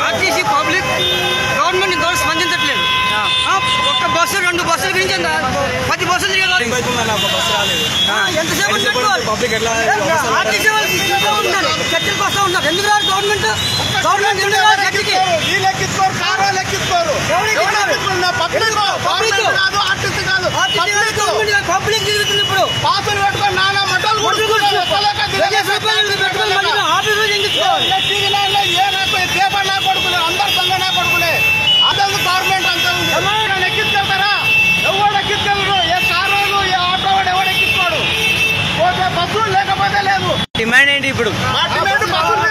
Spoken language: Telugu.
ఆర్టీసీ పబ్లిక్ గవర్నమెంట్ ఇంతవరకు స్పందించట్లేదు. ఒక్క బస్సు 2 బస్సుల గురించి 10 బస్సులు తిరగాలి. ఎంతసేపు ఆర్టీసీ వాళ్ళు చర్చలకు వస్తూ ఉన్నారు. ఎందుకు రాదు గవర్నమెంట్ ఎందుకు రాదు చర్చకి? పబ్లిక్ తిరుగుతుంది ఇప్పుడు. పాసులు పెట్టుకొని నానా మటలు ఆఫీసు చెందించుకోవాలి. పేపర్ నా కొడుకులే, అందరు దొంగ నా కొడుకులే. అదొక గవర్నమెంట్ అంతా ఉంది. ఎక్కించుకెళ్తారా? ఎవడు ఎక్కించుకెళ్ళరు. ఏ కారు ఏ ఆటో వాడు ఎవడు ఎక్కించుకోడు. పోతే బస్సు లేకపోతే లేదు. డిమాండ్ ఏంటి ఇప్పుడు? మా డిమాండ్ బస్సులు